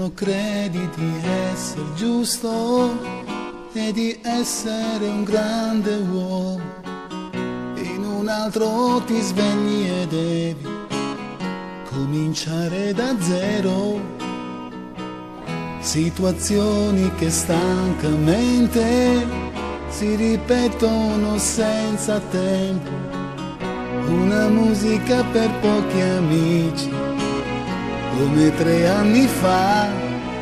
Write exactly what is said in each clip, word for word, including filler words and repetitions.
quando credi di essere giusto e di essere un grande uomo, in un altro ti svegli e devi cominciare da zero. Situazioni che stancamente si ripetono senza tempo, una musica per pochi amici come tre anni fa.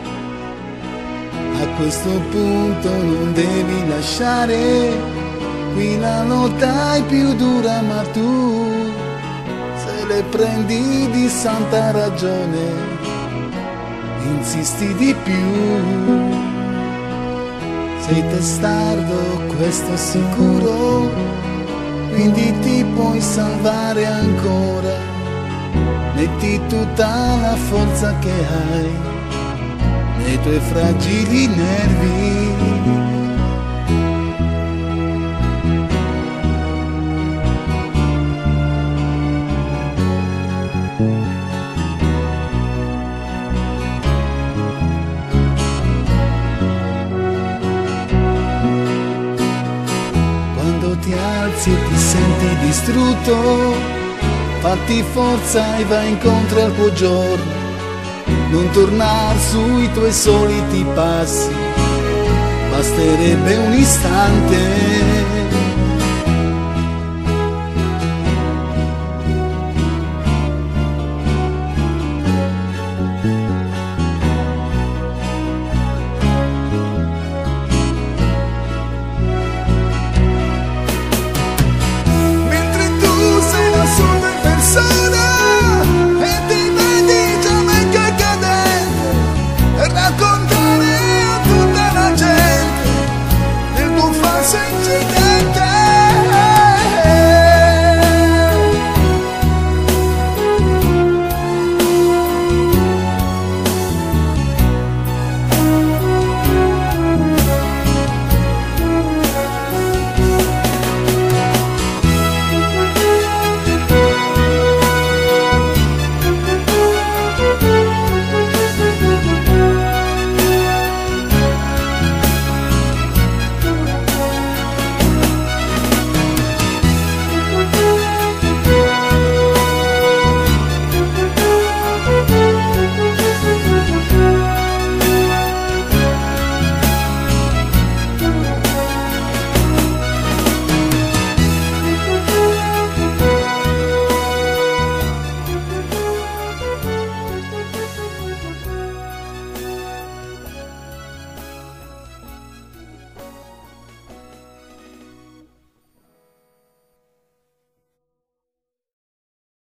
A questo punto non devi lasciare, qui la lotta è più dura, ma tu se le prendi di santa ragione insisti di più. Sei testardo, questo è sicuro, quindi ti puoi salvare ancora. Metti tutta la forza che hai nei tuoi fragili nervi. Quando ti alzi e ti senti distrutto, fatti forza e vai incontro al tuo giorno. Non tornar sui tuoi soliti passi, basterebbe un istante.